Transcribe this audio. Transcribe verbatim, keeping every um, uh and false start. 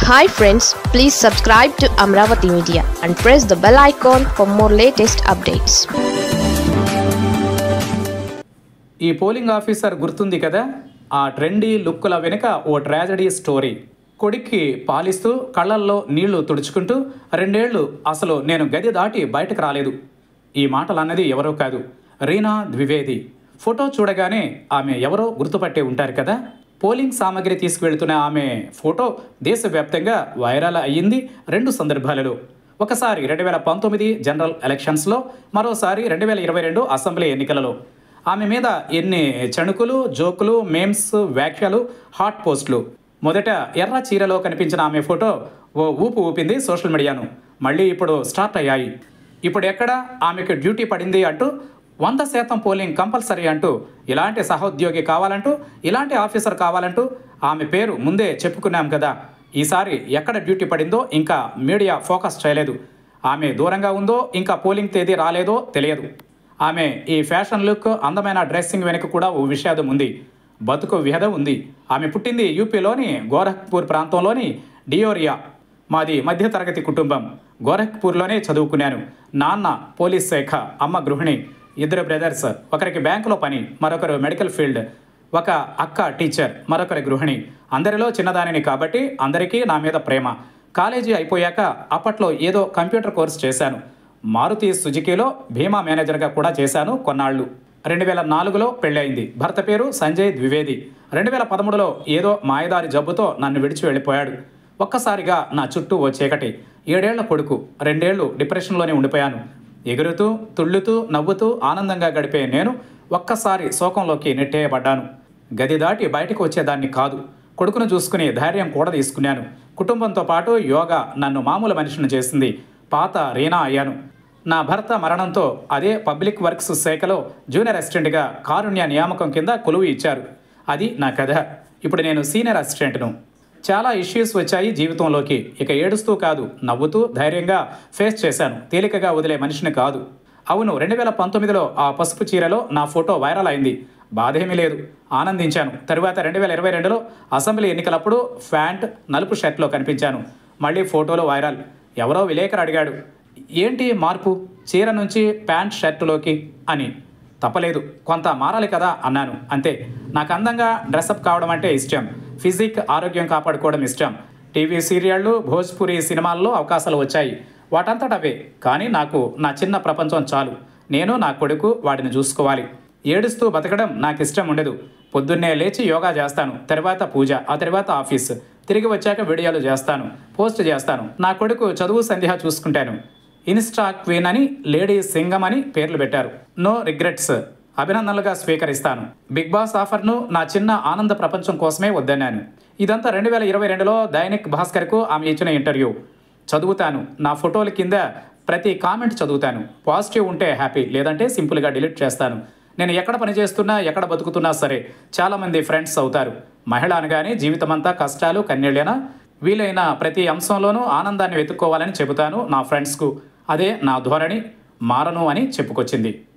Hi friends, please subscribe to Amravati Media and press the bell icon for more latest updates. ఈ polling officer గుర్తుంది కదా, ఆ trendy లుక్కుల వెనుక ఓ tragedy story. కొడుక్కి పాలిస్తూ కళ్ళల్లో నీళ్లు తుడుచుకుంటూ రెండేళ్లు అసలు నేను గది దాటి బయటకు రాలేదు. ఈ మాటలు అన్నది ఎవరో కాదు, రీనా ద్వివేది. ఫోటో చూడగానే ఆమె ఎవరో గుర్తుపట్టే ఉంటారు కదా. పోలింగ్ సామాగ్రి తీసుకువెళ్తున్న ఆమె ఫోటో దేశవ్యాప్తంగా వైరల్ అయ్యింది రెండు సందర్భాలలో. ఒకసారి రెండు వేల పంతొమ్మిది జనరల్ ఎలక్షన్స్లో, మరోసారి రెండు వేల ఇరవై రెండు అసెంబ్లీ ఎన్నికలలో. ఆమె మీద ఎన్ని చణుకులు, జోకులు, మేమ్స్, వ్యాఖ్యలు, హాట్ పోస్టులు. మొదట ఎర్ర చీరలో కనిపించిన ఆమె ఫోటో ఓ ఊపు ఊపింది సోషల్ మీడియాను. మళ్ళీ ఇప్పుడు స్టార్ట్ అయ్యాయి. ఇప్పుడు ఎక్కడ ఆమెకు డ్యూటీ పడింది అంటూ, వంద శాతం పోలింగ్ కంపల్సరీ అంటూ, ఇలాంటి సహోద్యోగి కావాలంటూ, ఇలాంటి ఆఫీసర్ కావాలంటూ ఆమె పేరు ముందే చెప్పుకున్నాం కదా. ఈసారి ఎక్కడ డ్యూటీ పడిందో ఇంకా మీడియా ఫోకస్ చేయలేదు. ఆమె దూరంగా ఉందో, ఇంకా పోలింగ్ తేదీ రాలేదో తెలియదు. ఆమె ఈ ఫ్యాషన్ లుక్, అందమైన డ్రెస్సింగ్ వెనుక కూడా ఓ విషాదం ఉంది, బతుకు వ్యధ ఉంది. ఆమె పుట్టింది యూపీలోని గోరఖ్పూర్ ప్రాంతంలోని డియోరియా. మాది మధ్యతరగతి కుటుంబం. గోరఖ్పూర్లోనే చదువుకున్నాను. నాన్న పోలీస్ శాఖ, అమ్మ గృహిణి. ఇద్దరు బ్రదర్స్, ఒకరికి బ్యాంకులో పని, మరొకరు మెడికల్ ఫీల్డ్. ఒక అక్క టీచర్, మరొకరి గృహిణి. అందరిలో చిన్నదానిని కాబట్టి అందరికీ నా మీద ప్రేమ. కాలేజీ అయిపోయాక అప్పట్లో ఏదో కంప్యూటర్ కోర్స్ చేశాను. మారుతి సుజుకీలో భీమా మేనేజర్గా కూడా చేశాను కొన్నాళ్ళు. రెండు వేల నాలుగులో పెళ్ళయింది. భర్త పేరు సంజయ్ ద్వివేది. రెండు వేల పదమూడులో ఏదో మాయదారి జబ్బుతో నన్ను విడిచి వెళ్ళిపోయాడు. ఒక్కసారిగా నా చుట్టూ ఓ చీకటి. ఏడేళ్ల కొడుకు, రెండేళ్లు డిప్రెషన్లోనే ఉండిపోయాను. ఎగురుతూ, తుళ్ళుతూ, నవ్వుతూ ఆనందంగా గడిపే నేను ఒక్కసారి శోకంలోకి నెట్టేయబడ్డాను. గది దాటి బయటకు వచ్చేదాన్ని కాదు. కొడుకును చూసుకుని ధైర్యం కూడా తీసుకున్నాను. కుటుంబంతో పాటు యోగా నన్ను మామూలు మనిషిని చేసింది. పాత రీనా అయ్యాను. నా భర్త మరణంతో అదే పబ్లిక్ వర్క్స్ శాఖలో జూనియర్ అసిస్టెంట్గా కారుణ్య నియామకం కింద కొలువు ఇచ్చారు. అది నా కథ. ఇప్పుడు నేను సీనియర్ అసిస్టెంట్ను. చాలా ఇష్యూస్ వచ్చాయి జీవితంలోకి. ఇక ఏడుస్తూ కాదు, నవ్వుతూ ధైర్యంగా ఫేస్ చేశాను. తేలికగా వదిలే మనిషిని కాదు. అవును, రెండు వేల పంతొమ్మిదిలో ఆ పసుపు చీరలో నా ఫోటో వైరల్ అయింది. బాధేమీ లేదు, ఆనందించాను. తరువాత రెండు వేల ఇరవై రెండులో అసెంబ్లీ ఎన్నికలప్పుడు ప్యాంట్, నలుపు షర్ట్లో కనిపించాను. మళ్ళీ ఫోటోలో వైరల్. ఎవరో విలేకరు అడిగాడు, ఏంటి మార్పు చీర నుంచి ప్యాంట్ షర్టులోకి అని. తప్పలేదు, కొంత మారాలి కదా అన్నాను. అంతే. నాకు అందంగా డ్రెస్అప్ కావడం అంటే ఇష్టం. ఫిజిక్, ఆరోగ్యం కాపాడుకోవడం ఇష్టం. టీవీ సీరియళ్ళు, భోజ్పురి సినిమాల్లో అవకాశాలు వచ్చాయి. వాటంతటవే. కానీ నాకు నా చిన్న ప్రపంచం చాలు. నేను, నా కొడుకు, వాడిని చూసుకోవాలి. ఏడుస్తూ బతకడం నాకు ఇష్టం ఉండదు. పొద్దున్నే లేచి యోగా చేస్తాను, తర్వాత పూజ, ఆ తర్వాత ఆఫీస్. తిరిగి వచ్చాక వీడియోలు చేస్తాను, పోస్ట్ చేస్తాను. నా కొడుకు చదువు సంధ్య చూసుకుంటాను. ఇన్స్టా క్వీన్ అని, లేడీ సింగం అని పేర్లు పెట్టారు. నో రిగ్రెట్స్, అభినందనలుగా స్వీకరిస్తాను. బిగ్ బాస్ ఆఫర్ను నా చిన్న ఆనంద ప్రపంచం కోసమే వద్దన్నాను. ఇదంతా రెండు వేల ఇరవై రెండులో దైనిక్ భాస్కర్కు ఆమె ఇచ్చిన ఇంటర్వ్యూ. చదువుతాను. నా ఫోటోల కింద ప్రతి కామెంట్ చదువుతాను. పాజిటివ్ ఉంటే హ్యాపీ, లేదంటే సింపుల్గా డిలీట్ చేస్తాను. నేను ఎక్కడ పని చేస్తున్నా, ఎక్కడ బతుకుతున్నా సరే చాలామంది ఫ్రెండ్స్ అవుతారు. మహిళ అనగానే జీవితమంతా కష్టాలు కన్నీళ్ళేనా? వీలైన ప్రతి అంశంలోనూ ఆనందాన్ని వెతుక్కోవాలని చెబుతాను నా ఫ్రెండ్స్కు. అదే నా ధోరణి. మారను అని చెప్పుకొచ్చింది.